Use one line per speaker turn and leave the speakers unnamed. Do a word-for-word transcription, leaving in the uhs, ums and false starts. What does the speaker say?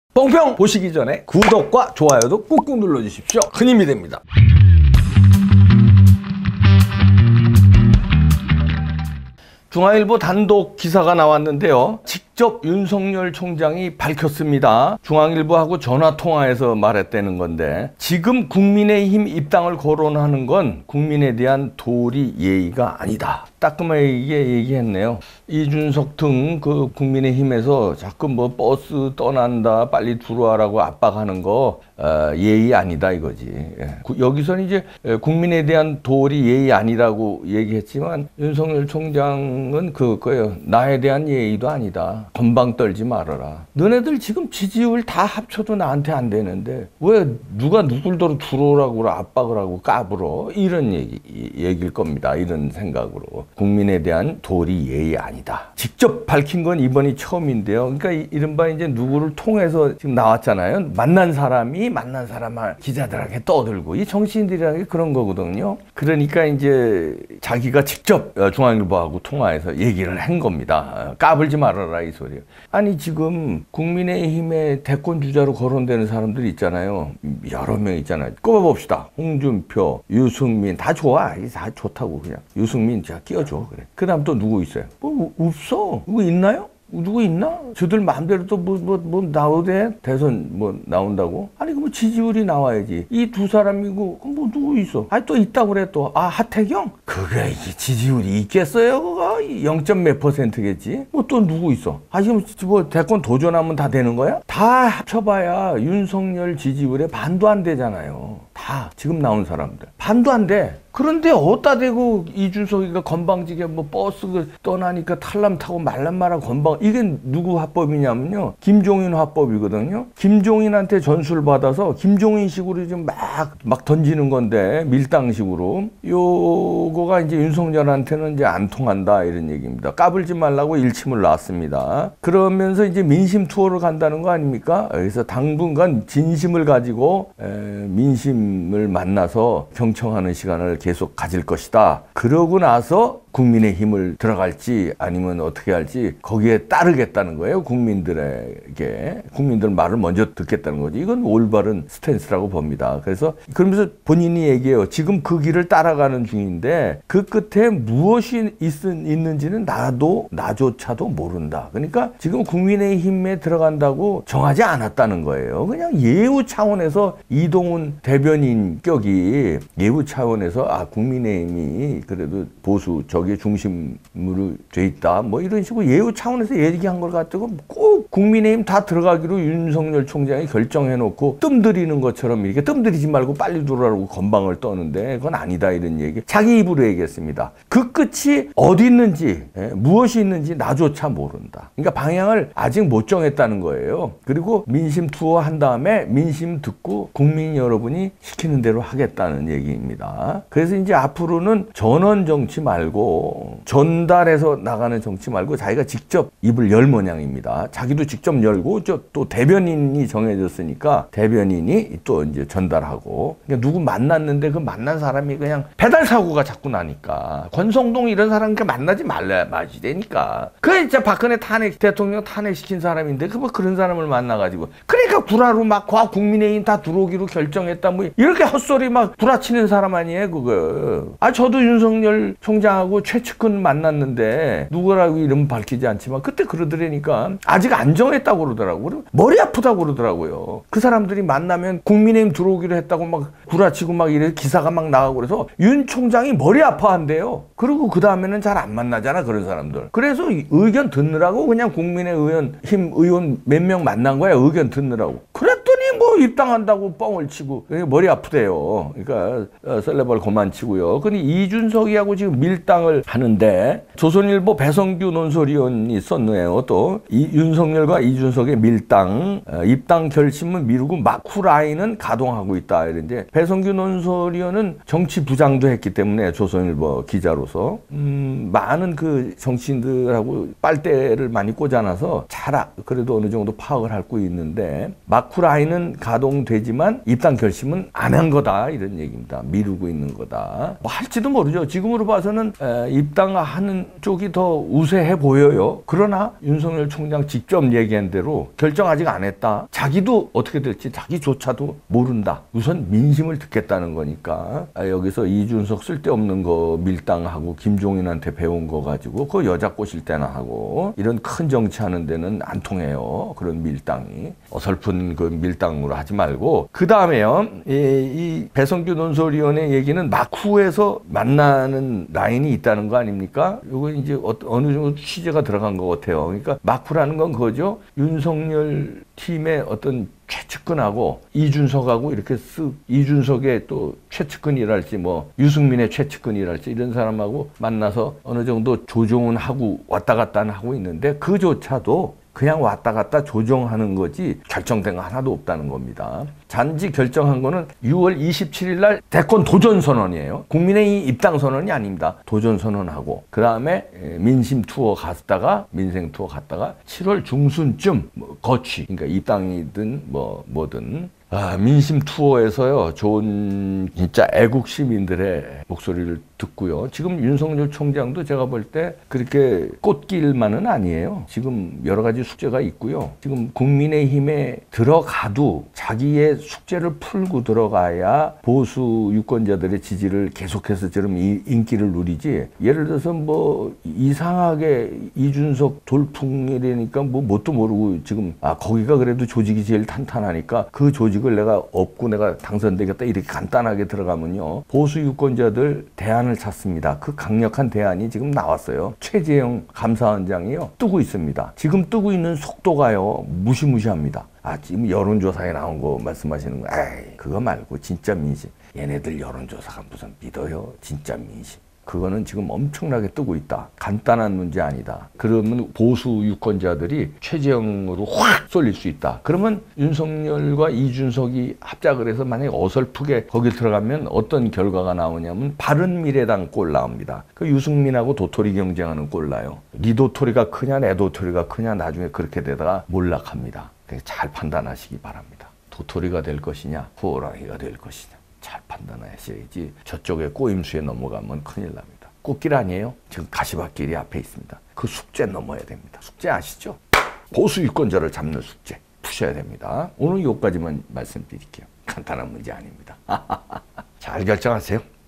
뽕평 보시기 전에 구독과 좋아요도 꾹꾹 눌러주십시오. 큰 힘이 됩니다. 중앙일보 단독 기사가 나왔는데요. 직접 윤석열 총장이 밝혔습니다. 중앙일보하고 전화통화해서 말했다는 건데, 지금 국민의힘 입당을 거론하는 건 국민에 대한 도리 예의가 아니다. 따끔하게 얘기했네요. 이준석 등 그 국민의힘에서 자꾸 뭐 버스 떠난다, 빨리 들어와라고 압박하는 거 어, 예의 아니다 이거지. 예. 여기서는 이제 국민에 대한 도리 예의 아니라고 얘기했지만, 윤석열 총장은 그거예요. 나에 대한 예의도 아니다. 건방 떨지 말아라. 너네들 지금 지지율 다 합쳐도 나한테 안 되는데 왜 누가 누굴더러 들어오라고 압박을 하고 까불어? 이런 얘기, 얘기일 겁니다. 이런 생각으로. 국민에 대한 도리 예의 아니다. 직접 밝힌 건 이번이 처음인데요. 그러니까 이른바 이제 누구를 통해서 지금 나왔잖아요. 만난 사람이 만난 사람을 기자들에게 떠들고, 이 정치인들이라는 게 그런 거거든요. 그러니까 이제 자기가 직접 중앙일보하고 통화해서 얘기를 한 겁니다. 까불지 말아라 이 소리. 아니 지금 국민의힘의 대권 주자로 거론되는 사람들이 있잖아요. 여러 명 있잖아요. 꼽아봅시다. 홍준표, 유승민 다 좋아. 다 좋다고 그냥. 유승민 제가 끼워줘 그래. 그 다음 또 누구 있어요? 뭐 없어. 누구 있나요? 누구 있나? 저들 마음대로 또 뭐, 뭐, 뭐, 나오대? 대선 뭐, 나온다고? 아니, 그 뭐, 지지율이 나와야지. 이 두 사람이고, 그럼 뭐, 누구 있어? 아니, 또 있다고 그래, 또. 아, 하태경? 그게, 이게 지지율이 있겠어요? 그거? 영 점 몇 퍼센트겠지? 뭐, 또 누구 있어? 아, 지금 뭐, 대권 도전하면 다 되는 거야? 다 합쳐봐야 윤석열 지지율에 반도 안 되잖아요. 다. 지금 나온 사람들. 반도 안 돼. 그런데 어디다 대고 이준석이가 건방지게 뭐 버스 떠나니까 탈람 타고 말란 말아 건방, 이게 누구 화법이냐면요. 김종인 화법이거든요. 김종인한테 전수를 받아서 김종인식으로 좀 막, 막 던지는 건데, 밀당식으로. 요거가 이제 윤석열한테는 이제 안 통한다, 이런 얘기입니다. 까불지 말라고 일침을 놨습니다. 그러면서 이제 민심 투어를 간다는 거 아닙니까? 그래서 당분간 진심을 가지고 에, 민심을 만나서 경청하는 시간을 계속 가질 것이다. 그러고 나서 국민의힘을 들어갈지 아니면 어떻게 할지 거기에 따르겠다는 거예요. 국민들에게. 국민들 말을 먼저 듣겠다는 거지. 이건 올바른 스탠스라고 봅니다. 그래서 그러면서 본인이 얘기해요. 지금 그 길을 따라가는 중인데 그 끝에 무엇이 있, 있는지는 나도 나조차도 모른다. 그러니까 지금 국민의힘에 들어간다고 정하지 않았다는 거예요. 그냥 예우 차원에서 이동훈 대변인 격이 예우 차원에서 아 국민의힘이 그래도 보수 저게 중심으로 돼 있다. 뭐 이런 식으로 예우 차원에서 얘기한 걸 가지고 꼭 국민의힘 다 들어가기로 윤석열 총장이 결정해놓고 뜸들이는 것처럼 이렇게 뜸들이지 말고 빨리 들어오라고 건방을 떠는데 그건 아니다 이런 얘기. 자기 입으로 얘기했습니다. 그 끝이 어디 있는지 예, 무엇이 있는지 나조차 모른다. 그러니까 방향을 아직 못 정했다는 거예요. 그리고 민심 투어 한 다음에 민심 듣고 국민 여러분이 시키는 대로 하겠다는 얘기입니다. 그래서 이제 앞으로는 전원 정치 말고 전달해서 나가는 정치 말고 자기가 직접 입을 열 모양입니다. 자기도 직접 열고 저 또 대변인이 정해졌으니까 대변인이 또 이제 전달하고. 그러니까 누구 만났는데 그 만난 사람이 그냥 배달 사고가 자꾸 나니까 권성동 이런 사람 그 만나지 말라 마지 되니까. 그 진짜 박근혜 탄핵 대통령 탄핵시킨 사람인데 그 뭐 그런 사람을 만나가지고 그러니까 구라로 막 과 국민의힘 다 들어오기로 결정했다 뭐 이렇게 헛소리 막 구라치는 사람 아니에요 그거. 아 저도 윤석열 총장하고 최측근 만났는데 누구라고 이름 밝히지 않지만 그때 그러더라니까 아직 안 정했다고 그러더라고. 머리 아프다고 그러더라고요. 그 사람들이 만나면 국민의힘 들어오기로 했다고 막 구라치고 막 이래 기사가 막 나가고 그래서 윤 총장이 머리 아파한대요. 그리고 그 다음에는 잘 안 만나잖아 그런 사람들. 그래서 의견 듣느라고 그냥 국민의힘 의원 몇 명 만난 거야. 의견 듣느라고. 그랬더니 뭐 입당한다고 뻥을 치고 머리 아프대요. 그러니까 셀레벌 그만 치고요. 근데 이준석이하고 지금 밀당을 하는데 조선일보 배성규 논설위원이 썼네요. 또 이 윤석열과 이준석의 밀당, 어, 입당 결심은 미루고 마쿠 라인은 가동하고 있다. 이런데 배성규 논설위원은 정치 부장도 했기 때문에 조선일보 기자로서 음, 많은 그 정치인들하고 빨대를 많이 꽂아놔서 잘 그래도 어느 정도 파악을 하고 있는데 마쿠 라인은 가 가동되지만 입당 결심은 안 한 거다 이런 얘기입니다. 미루고 있는 거다. 뭐 할지도 모르죠. 지금으로 봐서는 에, 입당하는 쪽이 더 우세해 보여요. 그러나 윤석열 총장 직접 얘기한 대로 결정 아직 안 했다. 자기도 어떻게 될지 자기조차도 모른다. 우선 민심을 듣겠다는 거니까 아, 여기서 이준석 쓸데없는 거 밀당하고 김종인한테 배운 거 가지고 그 여자 꼬실 때나 하고 이런 큰 정치하는 데는 안 통해요. 그런 밀당이. 어설픈 그 밀당으로 하지 말고 그 다음에요. 이, 이 배성규 논설위원회 얘기는 막후에서 만나는 라인이 있다는 거 아닙니까? 이거 이제 어, 어느 정도 취재가 들어간 것 같아요. 그러니까 막후라는 건 그거죠. 윤석열 팀의 어떤 최측근하고 이준석하고 이렇게 쓱 이준석의 또 최측근이랄지 뭐 유승민의 최측근이랄지 이런 사람하고 만나서 어느 정도 조정은 하고 왔다 갔다 하고 있는데 그조차도 그냥 왔다 갔다 조정하는 거지 결정된 거 하나도 없다는 겁니다. 단지 결정한 거는 유월 이십칠일 날 대권 도전 선언이에요. 국민의힘 입당 선언이 아닙니다. 도전 선언하고 그 다음에 민심 투어 갔다가 민생 투어 갔다가 칠월 중순쯤 뭐 거취 그러니까 입당이든 뭐 뭐든 아, 민심 투어에서요, 좋은 진짜 애국 시민들의 목소리를 듣고요. 지금 윤석열 총장도 제가 볼 때 그렇게 꽃길만은 아니에요. 지금 여러 가지 숙제가 있고요. 지금 국민의힘에 들어가도 자기의 숙제를 풀고 들어가야 보수 유권자들의 지지를 계속해서 좀 인기를 누리지. 예를 들어서 뭐 이상하게 이준석 돌풍이라니까 뭐 뭣도 모르고 지금 아, 거기가 그래도 조직이 제일 탄탄하니까 그 조직 을 내가 업고 내가 당선되겠다 이렇게 간단하게 들어가면요 보수 유권자들 대안을 찾습니다. 그 강력한 대안이 지금 나왔어요. 최재형 감사원장이요 뜨고 있습니다. 지금 뜨고 있는 속도가요 무시무시합니다. 아 지금 여론조사에 나온 거 말씀하시는 거 에이 그거 말고 진짜 민심 얘네들 여론조사가 무슨 믿어요. 진짜 민심 그거는 지금 엄청나게 뜨고 있다. 간단한 문제 아니다. 그러면 보수 유권자들이 최재형으로 확 쏠릴 수 있다. 그러면 윤석열과 이준석이 합작을 해서 만약에 어설프게 거기 들어가면 어떤 결과가 나오냐면 바른미래당 꼴 나옵니다. 그 유승민하고 도토리 경쟁하는 꼴 나요. 네 도토리가 크냐 내 도토리가 크냐 나중에 그렇게 되다가 몰락합니다. 잘 판단하시기 바랍니다. 도토리가 될 것이냐 호랑이가 될 것이냐. 잘 판단하셔야지 저쪽에 꼬임수에 넘어가면 큰일 납니다. 꽃길 아니에요? 지금 가시밭길이 앞에 있습니다. 그 숙제 넘어야 됩니다. 숙제 아시죠? 보수 유권자를 잡는 숙제 푸셔야 됩니다. 오늘 여기까지만 말씀드릴게요. 간단한 문제 아닙니다. 잘 결정하세요.